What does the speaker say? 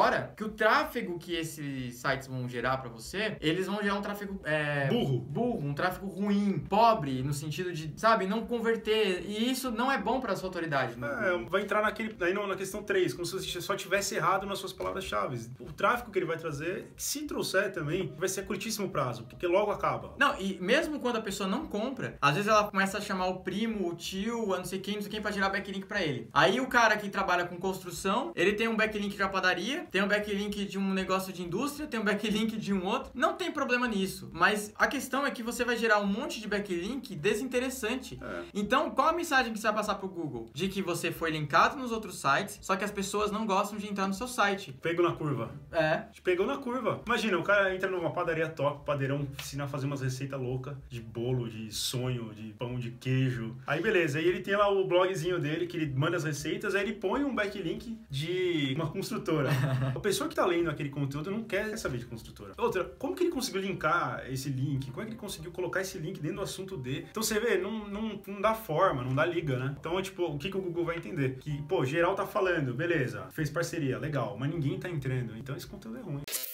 fora que o tráfego que esses sites vão gerar pra você, eles vão gerar um tráfego burro, um tráfego ruim, pobre, no sentido de, sabe, não converter. E isso não é bom pra sua autoridade. Vai entrar na questão 3, como se você só tivesse errado nas suas palavras-chave. O tráfego que ele vai trazer, se trouxer também, vai ser a curtíssimo prazo, porque logo acaba. Não, e mesmo quando a pessoa não compra, às vezes ela começa a chamar o primo, o tio, a não sei quem pra gerar backlink pra ele. Aí o cara que trabalha com construção, ele tem um backlink de uma padaria, tem um backlink de um negócio de indústria, tem um backlink de um outro. Não tem problema nisso, mas a questão é que você vai gerar um monte de backlink desinteressante. Então, qual a mensagem que você vai passar pro Google? De que você foi linkado nos outros sites, só que as pessoas não gostam de entrar no seu site. Pegou na curva. Te pegou na curva. Imagina, o cara entra numa padaria top, padeirão, ensina a fazer umas receitas loucas de bolo, de sonho, de pão de queijo. Aí beleza, aí ele tem lá o blogzinho dele, que ele manda as receitas, aí ele põe um backlink de uma construtora. A pessoa que tá lendo aquele conteúdo não quer saber de construtora. Outra, como que ele conseguiu linkar esse link? Como é que ele conseguiu colocar esse link dentro do assunto dele? Então você vê, não dá forma, não dá liga, né? Então, tipo, o que o Google vai entender? Que, pô, geral tá falando, beleza, fez parceria, legal, mas ninguém tá entrando, então esse conteúdo é ruim.